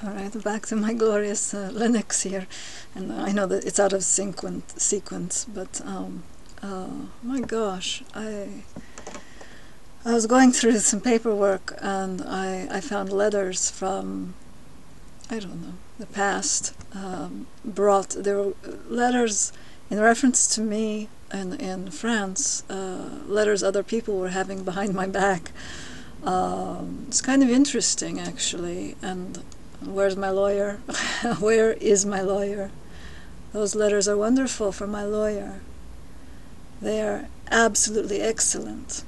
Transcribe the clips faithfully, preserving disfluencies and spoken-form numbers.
Alright, back to my glorious uh, Linux here. And I know that it's out of sequence, sequence but um, uh, my gosh, I I was going through some paperwork and I, I found letters from, I don't know, the past. Um, brought, there were letters in reference to me in, in France, uh, letters other people were having behind my back. Um, it's kind of interesting, actually. And where's my lawyer? Where is my lawyer? Those letters are wonderful for my lawyer. They are absolutely excellent.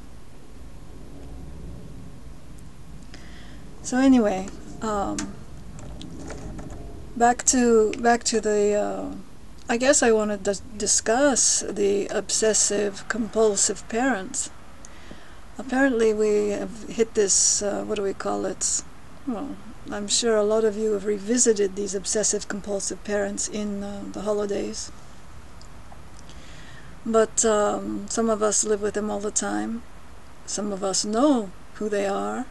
So anyway, um, back to back to the. Uh, I guess I want to dis discuss the obsessive compulsive parents. Apparently, we have hit this. Uh, what do we call it? Well, I'm sure a lot of you have revisited these obsessive compulsive parents in uh, the holidays. But um, some of us live with them all the time. Some of us know who they are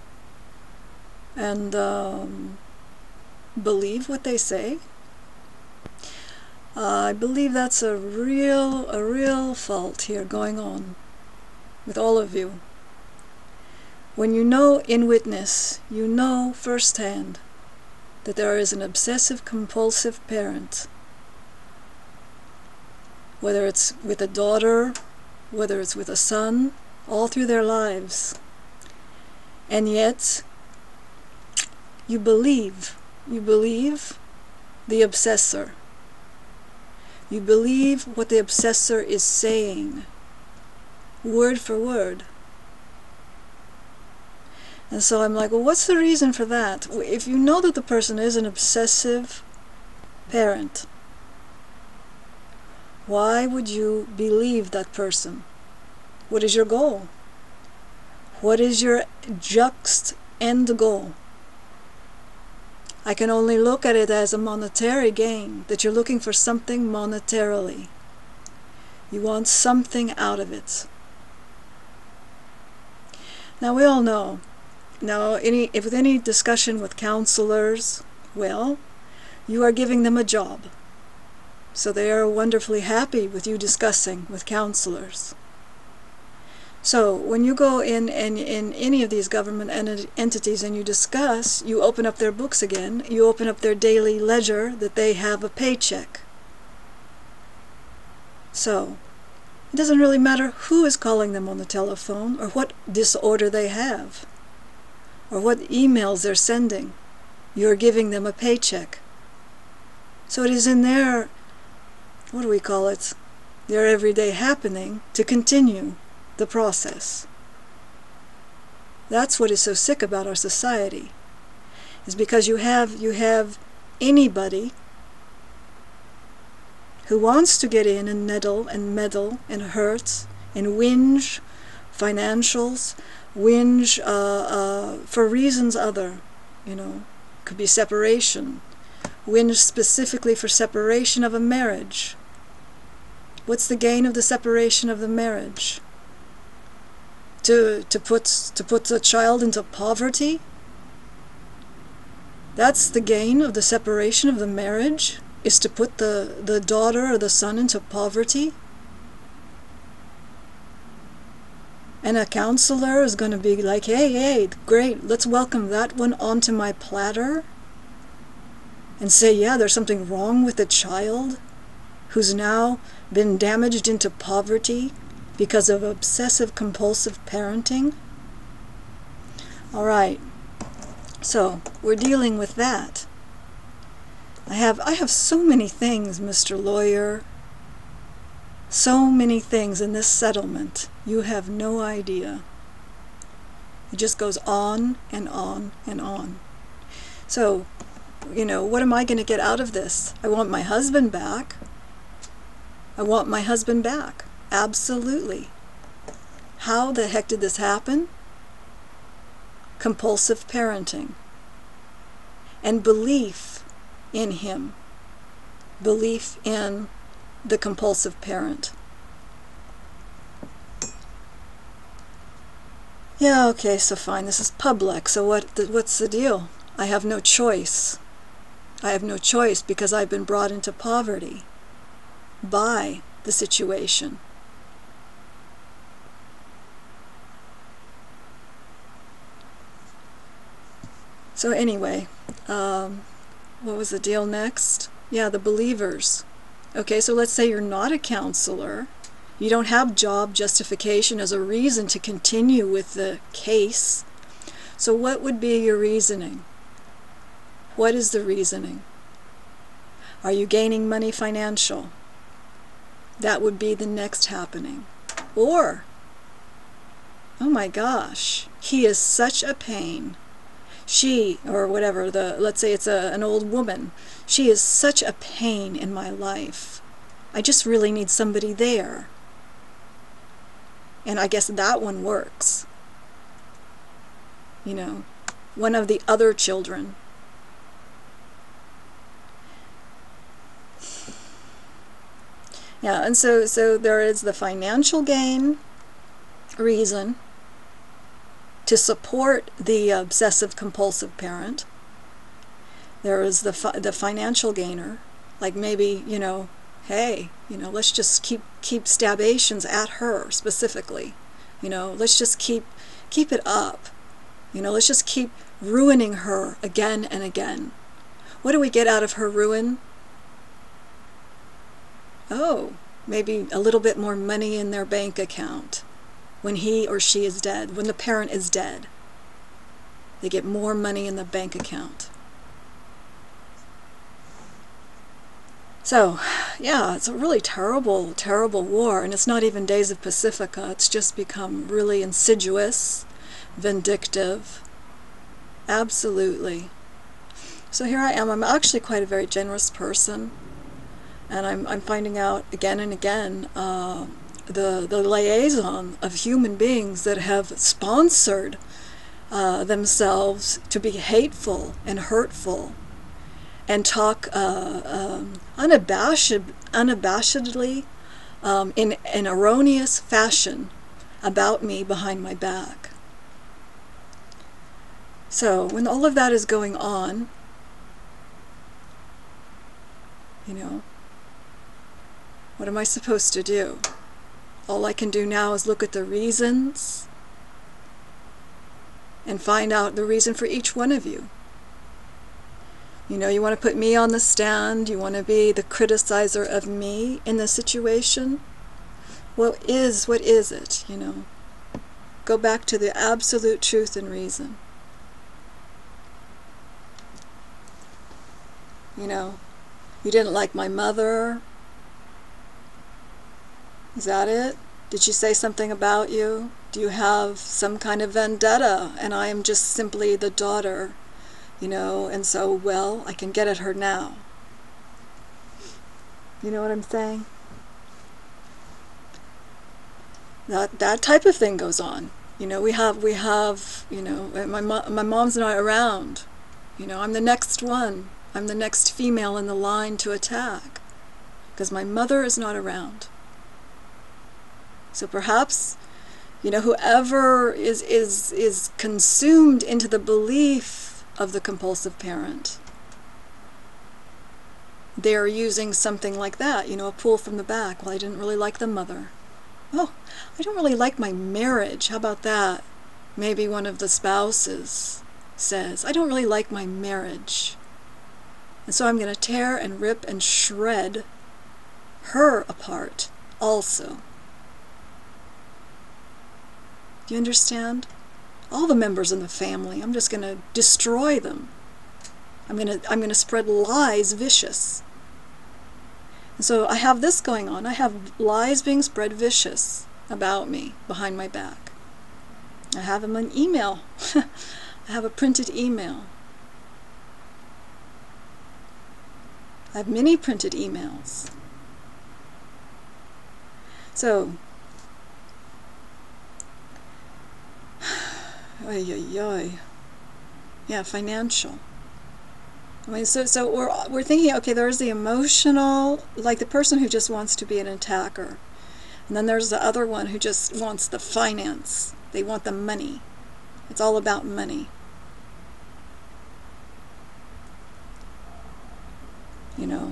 and um, believe what they say. Uh, I believe that's a real, a real fault here going on with all of you. When you know in witness, you know firsthand that there is an obsessive compulsive parent, whether it's with a daughter, whether it's with a son, all through their lives. And yet, you believe, you believe the obsessor. You believe what the obsessor is saying, word for word. And so I'm like, well, what's the reason for that? If you know that the person is an obsessive parent, why would you believe that person? What is your goal? What is your juxt end goal? I can only look at it as a monetary gain, that you're looking for something monetarily. You want something out of it. Now we all know, now any, if with any discussion with counselors, well, you are giving them a job. So they are wonderfully happy with you discussing with counselors. So when you go in, in, in any of these government ent entities and you discuss, you open up their books again, you open up their daily ledger that they have a paycheck. So it doesn't really matter who is calling them on the telephone or what disorder they have or what emails they're sending. You're giving them a paycheck. So it is in their, what do we call it, their everyday happening to continue the process. That's what is so sick about our society, is because you have you have anybody who wants to get in and meddle and meddle and hurt and whinge financials, whinge uh, uh, for reasons other, you know, could be separation, whinge specifically for separation of a marriage. What's the gain of the separation of the marriage? To, to put to put the child into poverty? That's the gain of the separation of the marriage, is to put the, the daughter or the son into poverty? And a counselor is going to be like, hey, hey, great, let's welcome that one onto my platter and say, yeah, there's something wrong with the child who's now been damaged into poverty because of obsessive compulsive parenting. All right, so we're dealing with that. I have I have so many things, Mister Lawyer, so many things in this settlement. You have no idea. It just goes on and on and on. So, you know, what am I going to get out of this? I want my husband back. I want my husband back. Absolutely. How the heck did this happen? Compulsive parenting. And belief in him. Belief in the compulsive parent. Yeah, okay, so fine. This is public. So what? What's the deal? I have no choice. I have no choice because I've been brought into poverty by the situation. So anyway, um, what was the deal next? Yeah, the believers. Okay, so let's say you're not a counselor. You don't have job justification as a reason to continue with the case. So what would be your reasoning? What is the reasoning? Are you gaining money financial? That would be the next happening. Or, oh my gosh, he is such a pain. She, or whatever, the let's say it's a, an old woman, she is such a pain in my life. I just really need somebody there. And I guess that one works. You know, one of the other children. Yeah, and so, so there is the financial gain reason to support the obsessive compulsive parent. There is the fi the financial gainer, like maybe, you know, hey, you know, let's just keep keep stabations at her specifically. You know, let's just keep keep it up. You know, let's just keep ruining her again and again. What do we get out of her ruin? Oh, maybe a little bit more money in their bank account when he or she is dead, when the parent is dead. They get more money in the bank account. So, yeah, it's a really terrible, terrible war, and it's not even Days of Pacifica. It's just become really insidious, vindictive. Absolutely. So here I am. I'm actually quite a very generous person, and I'm, I'm finding out again and again uh, the, the liaison of human beings that have sponsored uh, themselves to be hateful and hurtful and talk uh, um, unabashed, unabashedly um, in an erroneous fashion about me behind my back. So when all of that is going on, you know, what am I supposed to do? All I can do now is look at the reasons and find out the reason for each one of you. You know, you want to put me on the stand, you want to be the criticizer of me in this situation. What is, what is it, you know? Go back to the absolute truth and reason. You know, you didn't like my mother. Is that it? Did she say something about you? Do you have some kind of vendetta and I am just simply the daughter? You know, and so, well, I can get at her now. You know what I'm saying? That that type of thing goes on. You know, we have we have, you know, my mo my mom's not around. You know, I'm the next one. I'm the next female in the line to attack because my mother is not around. So perhaps, you know, whoever is is is consumed into the belief of the compulsive parent, they're using something like that, you know, a pull from the back. Well, I didn't really like the mother. Oh, I don't really like my marriage. How about that? Maybe one of the spouses says, I don't really like my marriage. And so I'm going to tear and rip and shred her apart also. Do you understand? All the members in the family, I'm just going to destroy them. I'm going to I'm going to spread lies vicious. And so I have this going on. I have lies being spread vicious about me behind my back. I have them in email. I have a printed email. I have many printed emails. So, oy, oy, oy. Yeah, financial. I mean, so so we're we're thinking, okay, there's the emotional, like the person who just wants to be an attacker, and then there's the other one who just wants the finance. They want the money. It's all about money. you know.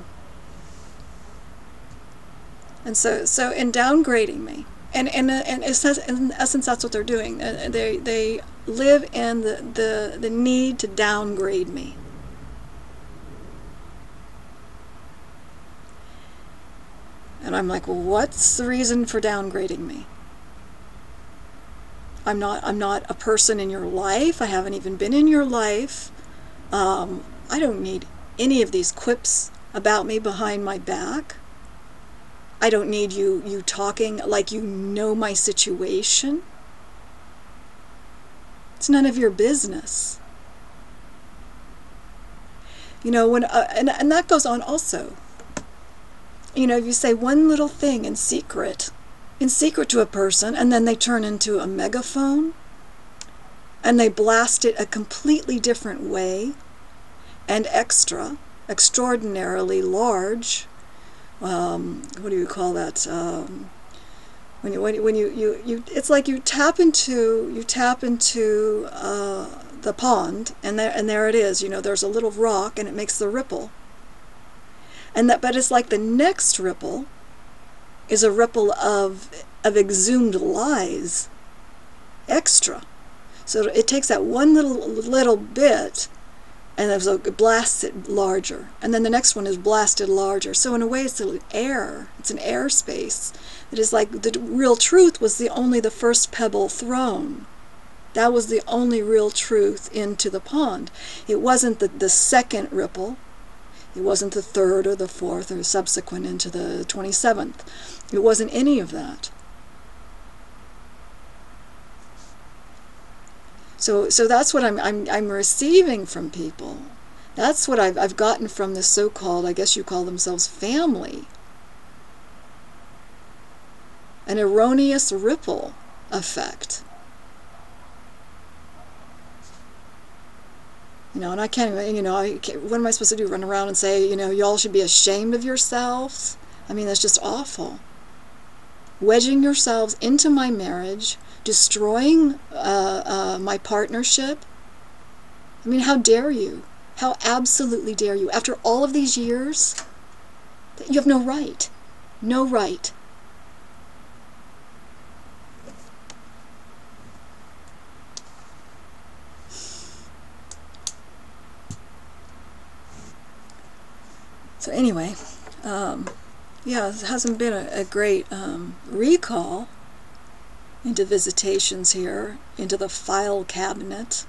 And so, so in downgrading me, and and and it says, in essence, that's what they're doing. They they live in the the the need to downgrade me. And I'm like, well, what's the reason for downgrading me? I'm not I'm not a person in your life. I haven't even been in your life. Um, I don't need any of these quips about me behind my back. I don't need you you talking like you know my situation. It's none of your business. You know, when uh, and and that goes on also. You know, you say one little thing in secret, in secret to a person, and then they turn into a megaphone, and they blast it a completely different way, and extra, extraordinarily large. Um, what do you call that? Um, when you when you, when you, you, you it's like you tap into you tap into uh, the pond, and there and there it is. You know, there's a little rock, and it makes the ripple. And that, but it's like the next ripple is a ripple of of exhumed lies, extra. So it takes that one little little bit, and it blasts it larger, and then the next one is blasted larger. So in a way, it's an air. It's an air space. It is like the real truth was the only the first pebble thrown. That was the only real truth into the pond. It wasn't the the second ripple. It wasn't the third or the fourth or subsequent into the twenty-seventh. It wasn't any of that. So, so that's what I'm, I'm, I'm receiving from people. That's what I've, I've gotten from this so-called, I guess you call themselves, family. An erroneous ripple effect. You know, and I can't even, you know, I can't, what am I supposed to do? Run around and say, you know, y'all should be ashamed of yourselves? I mean, that's just awful. Wedging yourselves into my marriage, destroying uh, uh, my partnership. I mean, how dare you? How absolutely dare you? After all of these years, you have no right. No right. So anyway, um, yeah, it hasn't been a, a great um, recall into visitations here, into the file cabinet,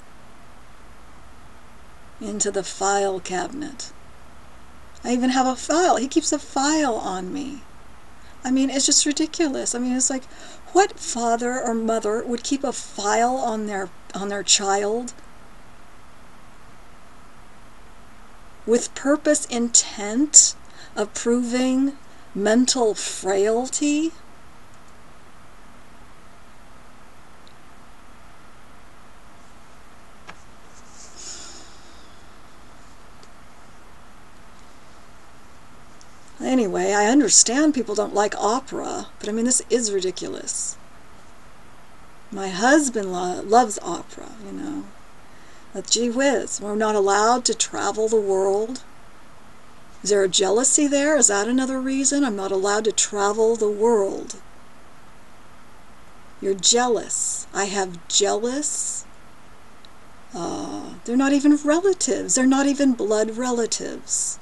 into the file cabinet. I even have a file. He keeps a file on me. I mean, it's just ridiculous. I mean, it's like, what father or mother would keep a file on their on their child with purpose intent of proving mental frailty? Anyway, I understand people don't like opera, but I mean, this is ridiculous. My husband lo- loves opera, you know. But gee whiz, we're not allowed to travel the world. Is there a jealousy there? Is that another reason? I'm not allowed to travel the world. You're jealous. I have jealous. Uh, they're not even relatives. They're not even blood relatives.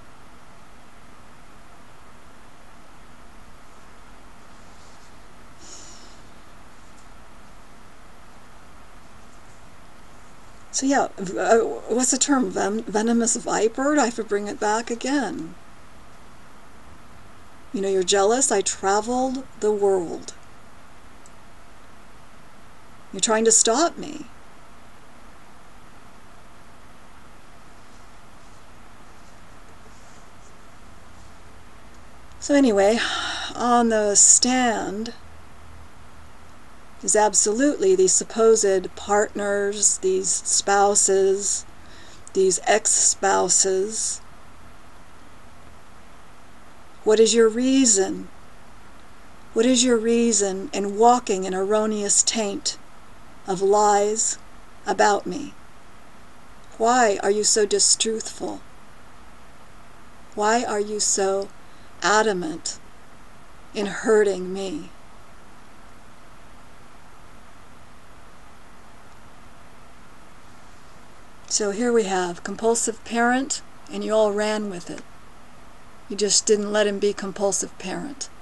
So yeah, uh, what's the term? Ven- venomous viper? I have to bring it back again. You know, you're jealous. I traveled the world. You're trying to stop me. So anyway, on the stand is absolutely these supposed partners, these spouses, these ex-spouses. What is your reason? What is your reason in walking an erroneous taint of lies about me? Why are you so distruthful? Why are you so adamant in hurting me? So here we have compulsive parent, and you all ran with it. You just didn't let him be compulsive parent.